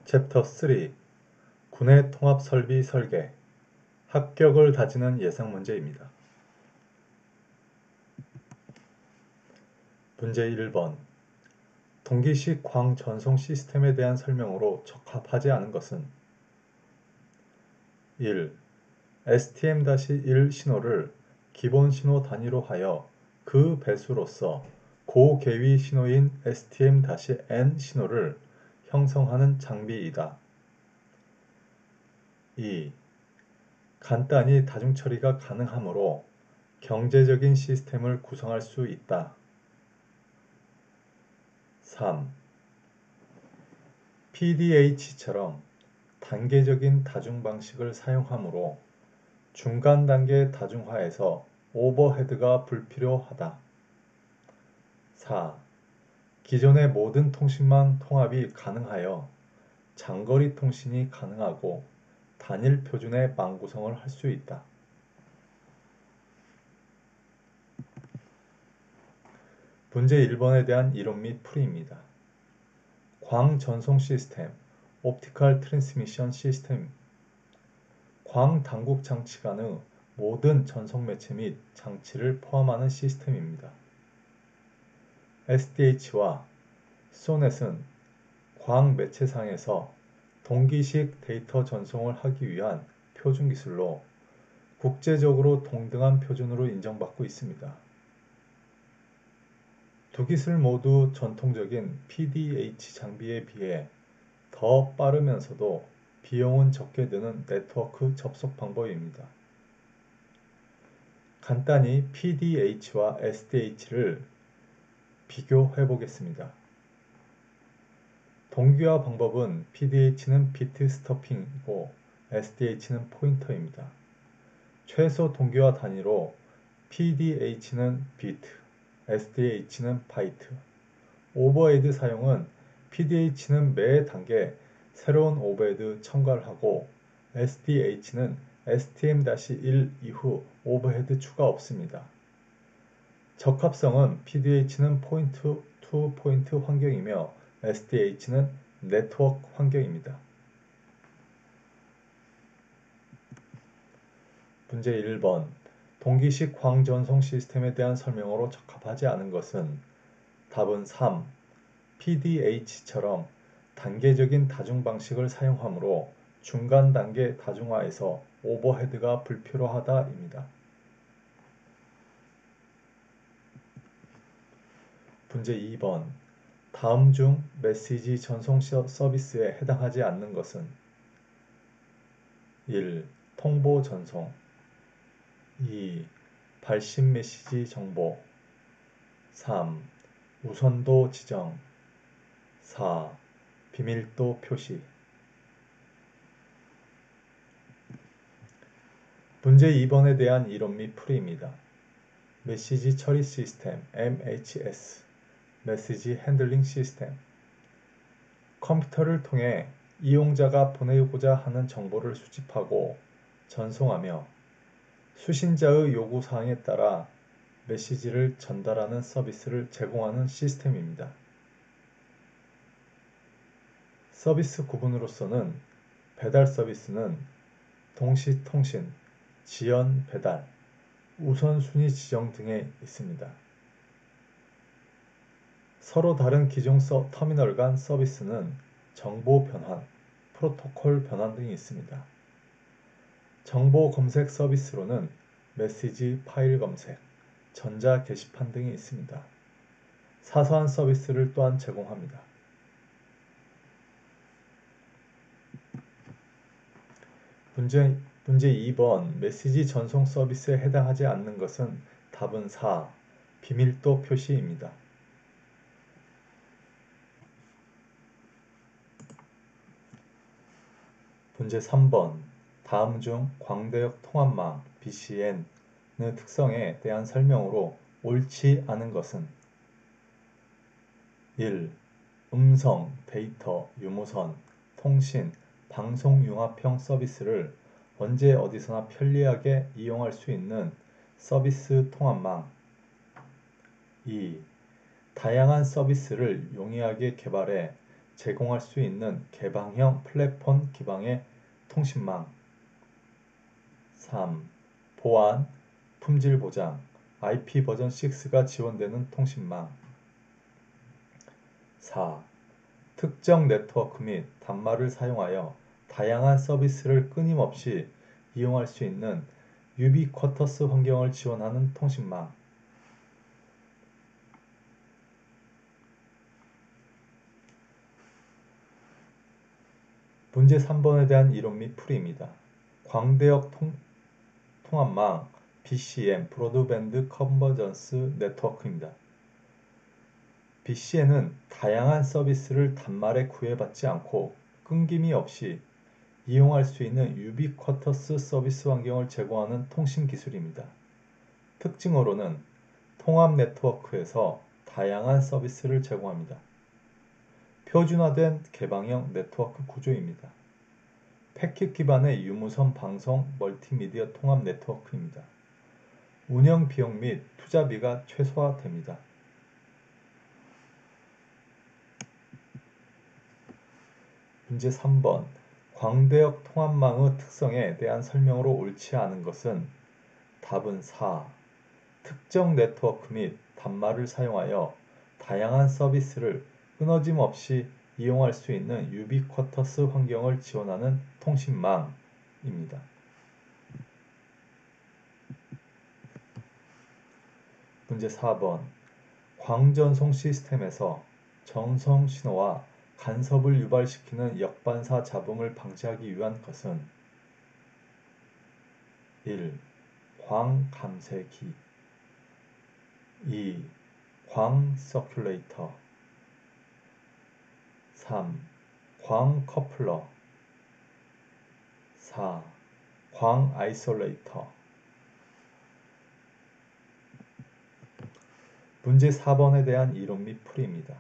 챕터 3 군의 통합 설비 설계 합격을 다지는 예상 문제입니다. 문제 1번 동기식 광 전송 시스템에 대한 설명으로 적합하지 않은 것은 1. STM-1 신호를 기본 신호 단위로 하여 그 배수로서 고계위 신호인 STM-N 신호를 형성하는 장비이다. 2. 간단히 다중처리가 가능하므로 경제적인 시스템을 구성할 수 있다. 3. PDH처럼 단계적인 다중 방식을 사용하므로 중간 단계 다중화에서 오버헤드가 불필요하다. 4. 기존의 모든 통신망 통합이 가능하여 장거리 통신이 가능하고 단일 표준의 망 구성을 할 수 있다. 문제 1번에 대한 이론 및 풀이입니다. 광 전송 시스템, 옵티컬 트랜스미션 시스템, 광 당국 장치 간의 모든 전송 매체 및 장치를 포함하는 시스템입니다. SDH와 소넷은 광 매체상에서 동기식 데이터 전송을 하기 위한 표준 기술로 국제적으로 동등한 표준으로 인정받고 있습니다. 두 기술 모두 전통적인 PDH 장비에 비해 더 빠르면서도 비용은 적게 드는 네트워크 접속 방법입니다. 간단히 PDH와 SDH를 비교해 보겠습니다. 동기화 방법은 PDH는 비트 스토핑이고 SDH는 포인터입니다. 최소 동기화 단위로 PDH는 비트, SDH는 바이트. 오버헤드 사용은 PDH는 매 단계 새로운 오버헤드 첨가를 하고 SDH는 STM-1 이후 오버헤드 추가 없습니다. 적합성은 PDH는 포인트 투 포인트 환경이며 SDH는 네트워크 환경입니다. 문제 1번 동기식 광 전송 시스템에 대한 설명으로 적합하지 않은 것은 답은 3. PDH처럼 단계적인 다중 방식을 사용하므로 중간 단계 다중화에서 오버헤드가 불필요하다입니다. 문제 2번 다음 중 메시지 전송 서비스에 해당하지 않는 것은 1. 통보 전송 2. 발신 메시지 정보 3. 우선도 지정 4. 비밀도 표시 문제 2번에 대한 이론 및 풀이입니다. 메시지 처리 시스템 MHS 메시지 핸들링 시스템 컴퓨터를 통해 이용자가 보내고자 하는 정보를 수집하고 전송하며 수신자의 요구사항에 따라 메시지를 전달하는 서비스를 제공하는 시스템입니다. 서비스 구분으로서는 배달 서비스는 동시통신, 지연 배달, 우선순위 지정 등에 있습니다. 서로 다른 기종 터미널 간 서비스는 정보 변환, 프로토콜 변환 등이 있습니다. 정보 검색 서비스로는 메시지 파일 검색, 전자 게시판 등이 있습니다. 사소한 서비스를 또한 제공합니다. 문제 2번 메시지 전송 서비스에 해당하지 않는 것은 답은 4. 비밀도 표시입니다. 문제 3번 다음 중 광대역 통합망 BCN의 특성에 대한 설명으로 옳지 않은 것은 1. 음성, 데이터, 유무선, 통신, 방송 융합형 서비스를 언제 어디서나 편리하게 이용할 수 있는 서비스 통합망 2. 다양한 서비스를 용이하게 개발해 제공할 수 있는 개방형 플랫폼 기반의 통신망. 3. 보안, 품질 보장, IP 버전 6가 지원되는 통신망. 4. 특정 네트워크 및 단말을 사용하여 다양한 서비스를 끊임없이 이용할 수 있는 유비쿼터스 환경을 지원하는 통신망. 문제 3번에 대한 이론 및 풀이입니다. 광대역 통합망 BCN 브로드밴드 컨버전스 네트워크입니다. BCN은 다양한 서비스를 단말에 구애받지 않고 끊김이 없이 이용할 수 있는 유비쿼터스 서비스 환경을 제공하는 통신 기술입니다. 특징으로는 통합 네트워크에서 다양한 서비스를 제공합니다. 표준화된 개방형 네트워크 구조입니다. 패킷 기반의 유무선 방송 멀티미디어 통합 네트워크입니다. 운영 비용 및 투자비가 최소화됩니다. 문제 3번. 광대역 통합망의 특성에 대한 설명으로 옳지 않은 것은 답은 4. 특정 네트워크 및 단말을 사용하여 다양한 서비스를 끊어짐 없이 이용할 수 있는 유비쿼터스 환경을 지원하는 통신망입니다. 문제 4번. 광전송 시스템에서 전송 신호와 간섭을 유발시키는 역반사 잡음을 방지하기 위한 것은 1. 광 감쇄기 2. 광 서큘레이터 3. 광 커플러 4. 광 아이솔레이터. 문제 4번에 대한 이론 및 풀이입니다.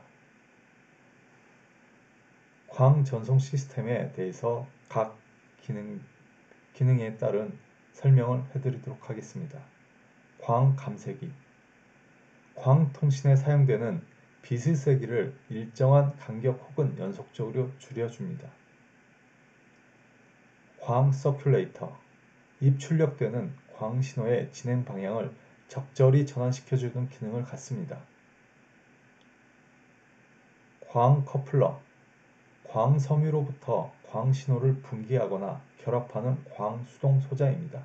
광 전송 시스템에 대해서 각 기능에 따른 설명을 해드리도록 하겠습니다. 광 감쇄기. 광 통신에 사용되는 빛의 세기를 일정한 간격 혹은 연속적으로 줄여줍니다. 광 서큘레이터. 입출력되는 광 신호의 진행 방향을 적절히 전환시켜주는 기능을 갖습니다. 광 커플러. 광 섬유로부터 광 신호를 분기하거나 결합하는 광 수동 소자입니다.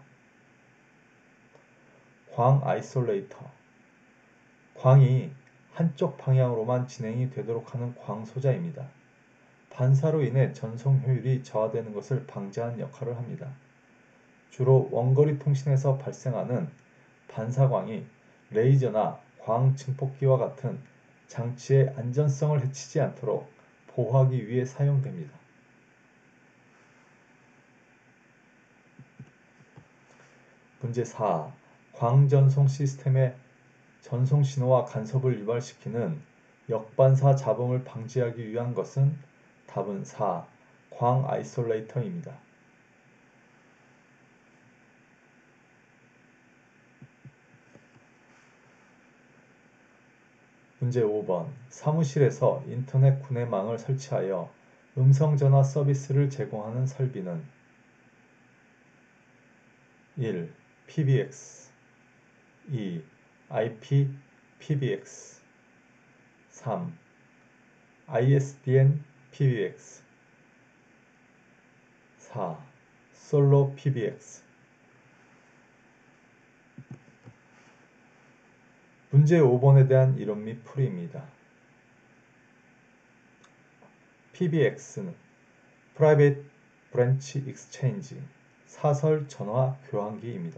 광 아이솔레이터. 광이 한쪽 방향으로만 진행이 되도록 하는 광 소자입니다. 반사로 인해 전송 효율이 저하되는 것을 방지하는 역할을 합니다. 주로 원거리 통신에서 발생하는 반사광이 레이저나 광 증폭기와 같은 장치의 안전성을 해치지 않도록 보호하기 위해 사용됩니다. 문제 4. 광전송 시스템의 전송 신호와 간섭을 유발시키는 역반사 잡음을 방지하기 위한 것은 답은 4. 광 아이솔레이터입니다. 문제 5번. 사무실에서 인터넷 구내망을 설치하여 음성전화 서비스를 제공하는 설비는 1. PBX 2. IP-PBX 3. ISDN PBX 4. 솔로 PBX. 문제 5번에 대한 이론 및 풀이입니다. PBX는 Private Branch Exchange, 사설 전화 교환기입니다.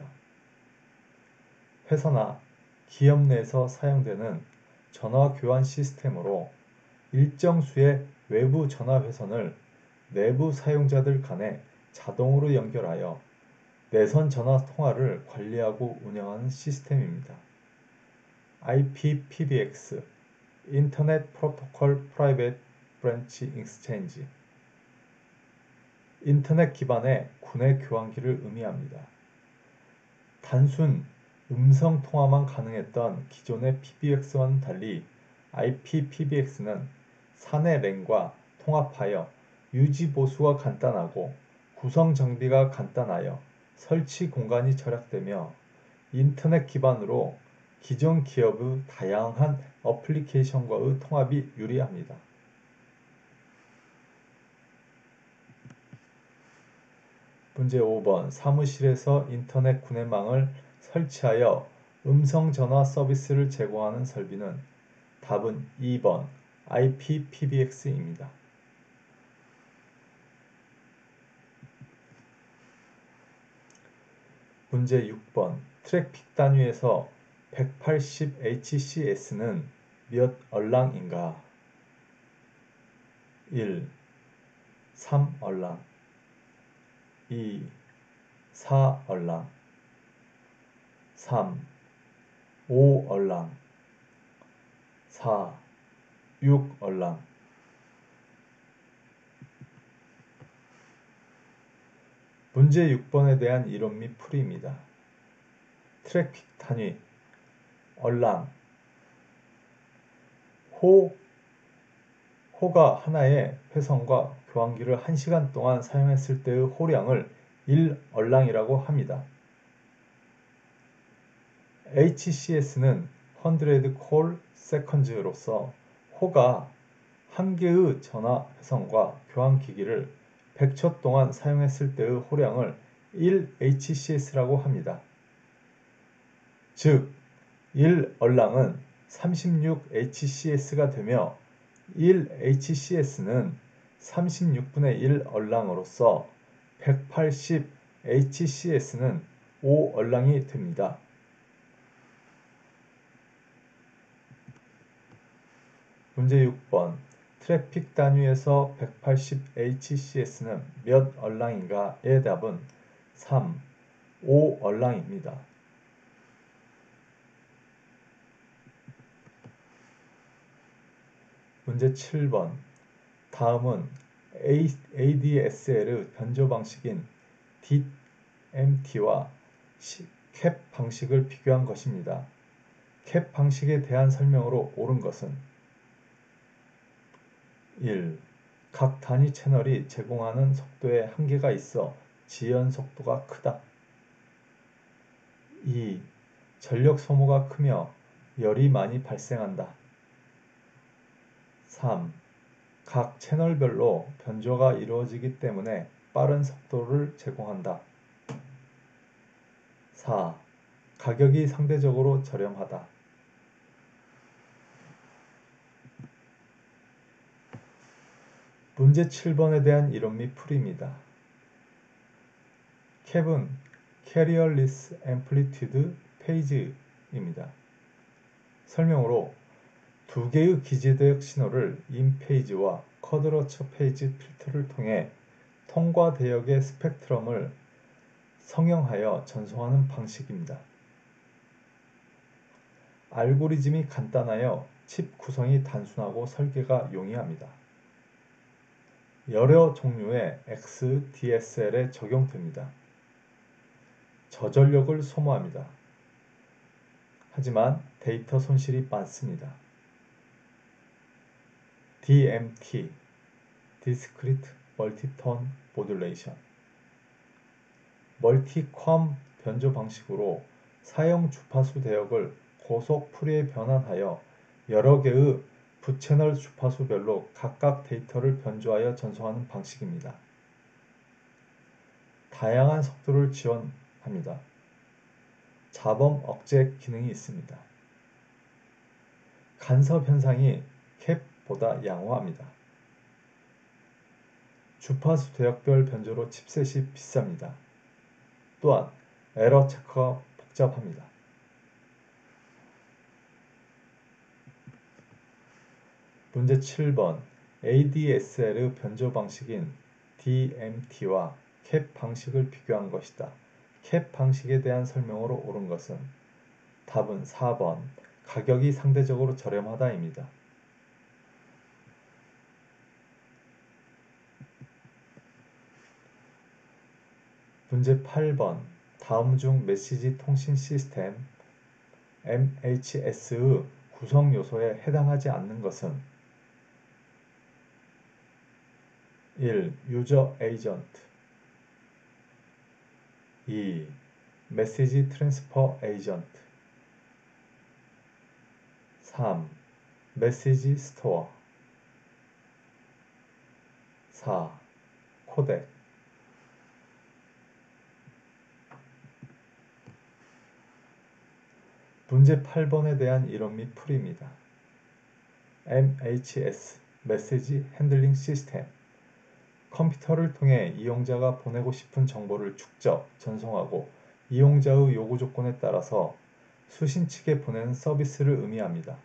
회사나 기업 내에서 사용되는 전화 교환 시스템으로 일정 수의 외부 전화 회선을 내부 사용자들 간에 자동으로 연결하여 내선 전화 통화를 관리하고 운영하는 시스템입니다. IP-PBX, 인터넷 프로토콜 프라이빗 브랜치 익스체인지. 인터넷 기반의 구내 교환기를 의미합니다. 단순 음성 통화만 가능했던 기존의 PBX와는 달리 IP-PBX는 사내 랜과 통합하여 유지 보수가 간단하고 구성 정비가 간단하여 설치 공간이 절약되며 인터넷 기반으로 기존 기업의 다양한 어플리케이션과의 통합이 유리합니다. 문제 5번 사무실에서 인터넷 구내망을 설치하여 음성전화 서비스를 제공하는 설비는 답은 2번 IPPBX입니다. 문제 6번 트래픽 단위에서 180HCS는 몇 얼랑인가? 1. 3얼랑 2. 4얼랑 3. 5얼랑 4. 6얼랑 문제 6번에 대한 이론 및 풀이입니다. 트래픽 단위 얼랑 호가 하나의 회선과 교환기를 1시간 동안 사용했을 때의 호량을 1얼랑이라고 합니다. HCS는 100 콜 세컨즈로서 호가 한 개의 전화 회선과 교환기기를 100초 동안 사용했을 때의 호량을 1HCS라고 합니다. 즉, 1얼랑은 36HCS가 되며 1HCS는 36분의 1얼랑으로서 180HCS는 5얼랑이 됩니다. 문제 6번 트래픽 단위에서 180HCS는 몇 얼랑인가의 답은 3, 5얼랑입니다. 문제 7번 다음은 ADSL의 변조 방식인 DMT와 캡 방식을 비교한 것입니다. 캡 방식에 대한 설명으로 옳은 것은 1. 각 단위 채널이 제공하는 속도에 한계가 있어 지연 속도가 크다. 2. 전력 소모가 크며 열이 많이 발생한다. 3. 각 채널별로 변조가 이루어지기 때문에 빠른 속도를 제공한다. 4. 가격이 상대적으로 저렴하다. 문제 7번에 대한 이론 및 풀이입니다. 캡은 Carrierless Amplitude Page입니다. 설명으로 두 개의 기지대역 신호를 인 페이지와 쿼드러처 페이지 필터를 통해 통과 대역의 스펙트럼을 성형하여 전송하는 방식입니다. 알고리즘이 간단하여 칩 구성이 단순하고 설계가 용이합니다. 여러 종류의 XDSL에 적용됩니다. 저전력을 소모합니다. 하지만 데이터 손실이 많습니다. DMT Discrete Multitone Modulation 멀티컴 변조 방식으로 사용 주파수 대역을 고속 풀이에 변환하여 여러 개의 부채널 주파수별로 각각 데이터를 변조하여 전송하는 방식입니다. 다양한 속도를 지원합니다. 잡음 억제 기능이 있습니다. 간섭 현상이 캡보다 양호합니다. 주파수 대역별 변조로 칩셋이 비쌉니다. 또한 에러 체크가 복잡합니다. 문제 7번 ADSL의 변조 방식인 DMT와 캡 방식을 비교한 것이다. 캡 방식에 대한 설명으로 옳은 것은 답은 4번 가격이 상대적으로 저렴하다입니다. 문제 8번 다음 중 메시지 통신 시스템 MHS의 구성 요소에 해당하지 않는 것은 1. 유저 에이전트 2. 메시지 트랜스퍼 에이전트 3. 메시지 스토어 4. 코덱 문제 8번에 대한 이론 및 풀이입니다. MHS 메시지 핸들링 시스템 컴퓨터를 통해 이용자가 보내고 싶은 정보를 축적, 전송하고 이용자의 요구 조건에 따라서 수신측에 보내는 서비스를 의미합니다.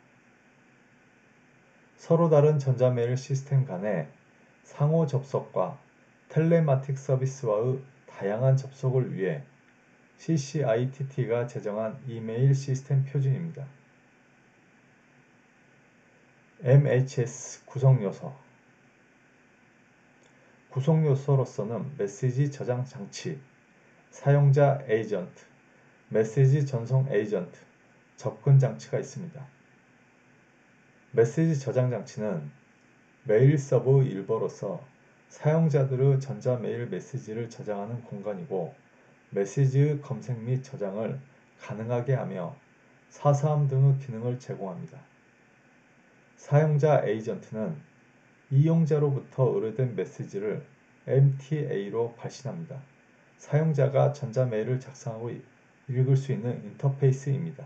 서로 다른 전자메일 시스템 간의 상호 접속과 텔레마틱 서비스와의 다양한 접속을 위해 CCITT가 제정한 이메일 시스템 표준입니다. MHS 구성요소 구성요소로서는 메시지 저장 장치, 사용자 에이전트, 메시지 전송 에이전트, 접근 장치가 있습니다. 메시지 저장 장치는 메일 서버의 일부로서 사용자들의 전자메일 메시지를 저장하는 공간이고 메시지의 검색 및 저장을 가능하게 하며 사서함 등의 기능을 제공합니다. 사용자 에이전트는 이용자로부터 의뢰된 메시지를 MTA로 발신합니다. 사용자가 전자메일을 작성하고 읽을 수 있는 인터페이스입니다.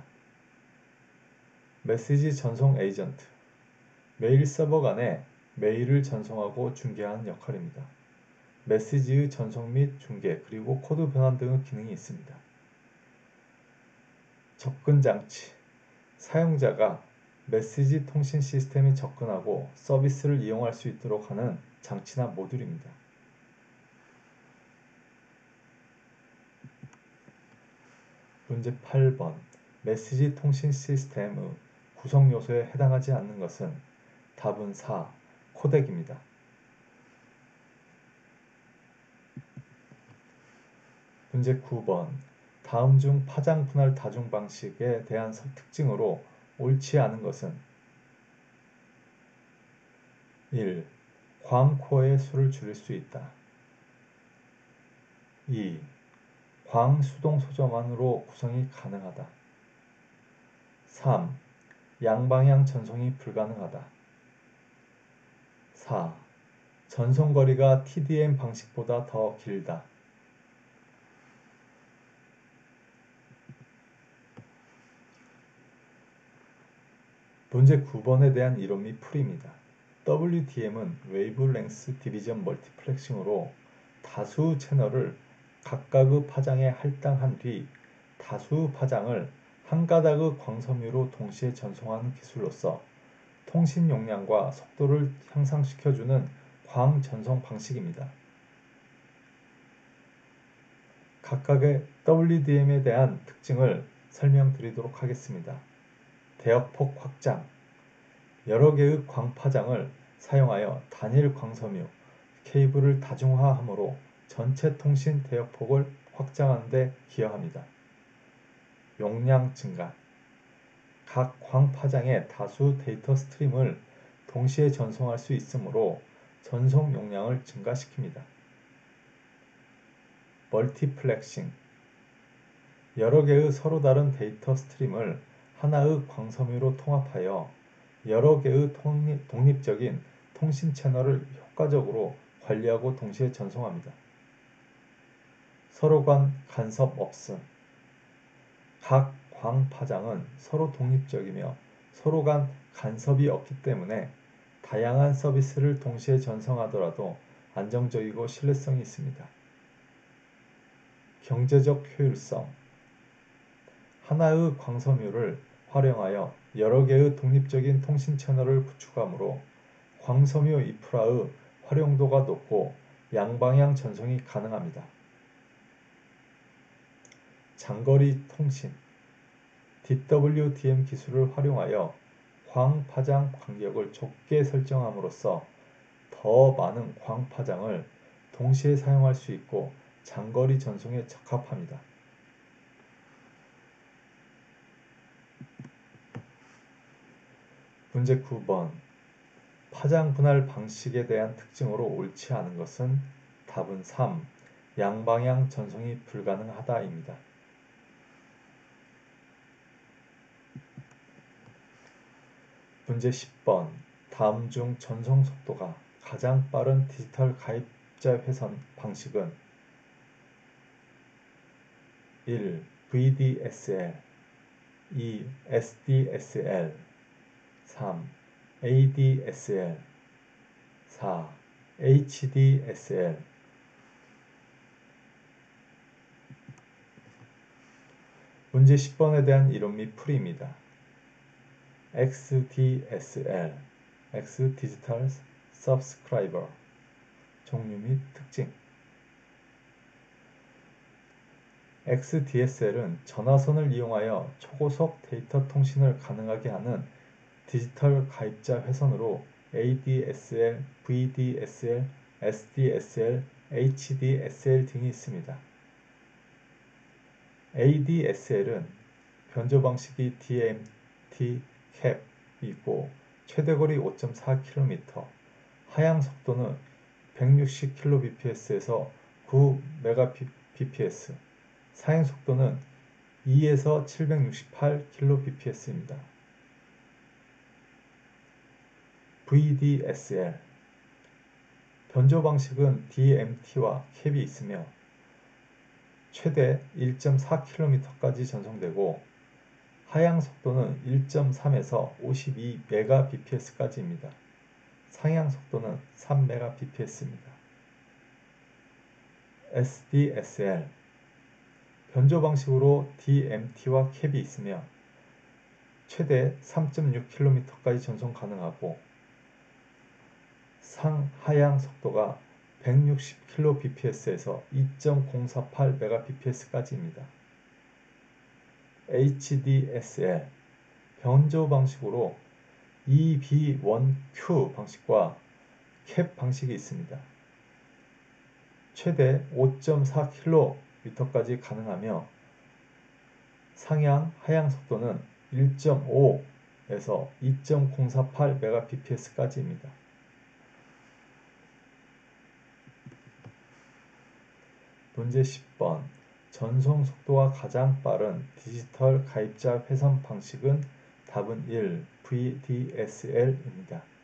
메시지 전송 에이전트 메일 서버 간에 메일을 전송하고 중개하는 역할입니다. 메시지의 전송 및 중개 그리고 코드 변환 등의 기능이 있습니다. 접근 장치 사용자가 메시지 통신 시스템에 접근하고 서비스를 이용할 수 있도록 하는 장치나 모듈입니다. 문제 8번 메시지 통신 시스템의 구성 요소에 해당하지 않는 것은 답은 4. 코덱입니다. 문제 9번 다음 중 파장 분할 다중 방식에 대한 특징으로 옳지 않은 것은 1. 광코어의 수를 줄일 수 있다. 2. 광수동 소저만으로 구성이 가능하다. 3. 양방향 전송이 불가능하다. 4. 전송거리가 TDM 방식보다 더 길다. 문제 9번에 대한 이론 및 풀이입니다. WDM은 웨이브랭스 디비전 멀티플렉싱으로 다수 채널을 각각의 파장에 할당한 뒤 다수 파장을 한 가닥의 광섬유로 동시에 전송하는 기술로서 통신 용량과 속도를 향상시켜주는 광전송 방식입니다. 각각의 WDM에 대한 특징을 설명드리도록 하겠습니다. 대역폭 확장 여러 개의 광파장을 사용하여 단일 광섬유 케이블을 다중화하므로 전체 통신 대역폭을 확장하는 데 기여합니다. 용량 증가 각 광파장에 다수 데이터 스트림을 동시에 전송할 수 있으므로 전송 용량을 증가시킵니다. 멀티플렉싱 여러 개의 서로 다른 데이터 스트림을 하나의 광섬유로 통합하여 여러 개의 독립적인 통신 채널을 효과적으로 관리하고 동시에 전송합니다. 서로 간 간섭 없음 각 광파장은 서로 독립적이며 서로 간 간섭이 없기 때문에 다양한 서비스를 동시에 전송하더라도 안정적이고 신뢰성이 있습니다. 경제적 효율성 하나의 광섬유를 활용하여 여러 개의 독립적인 통신 채널을 구축하므로 광섬유 인프라의 활용도가 높고 양방향 전송이 가능합니다. 장거리 통신 DWDM 기술을 활용하여 광파장 간격을 좁게 설정함으로써 더 많은 광파장을 동시에 사용할 수 있고 장거리 전송에 적합합니다. 문제 9번 파장 분할 방식에 대한 특징으로 옳지 않은 것은 답은 3. 양방향 전송이 불가능하다입니다. 문제 10번. 다음 중 전송 속도가 가장 빠른 디지털 가입자 회선 방식은 1. VDSL 2. SDSL 3. ADSL 4. HDSL 문제 10번에 대한 이론 및 풀이입니다. XDSL, X Digital Subscriber 종류 및 특징 XDSL은 전화선을 이용하여 초고속 데이터 통신을 가능하게 하는 디지털 가입자 회선으로 ADSL, VDSL, SDSL, HDSL 등이 있습니다. ADSL은 변조 방식이 DMT 캡이고 최대 거리 5.4km, 하향 속도는 160kbps에서 9mbps, 사행 속도는 2에서 768kbps입니다. VDSL 변조 방식은 DMT와 캡이 있으며 최대 1.4km까지 전송되고 하향 속도는 1.3에서 52mbps까지입니다. 상향 속도는 3mbps입니다. SDSL 변조 방식으로 DMT와 캡이 있으며 최대 3.6km까지 전송 가능하고 상하향 속도가 160kbps에서 2.048mbps까지입니다. HDSL 변조 방식으로 EB1Q 방식과 캡 방식이 있습니다. 최대 5.4km까지 가능하며 상향, 하향 속도는 1.5에서 2.048mbps까지입니다. 문제 10번. 전송 속도가 가장 빠른 디지털 가입자 회선 방식은 답은 1. VDSL입니다.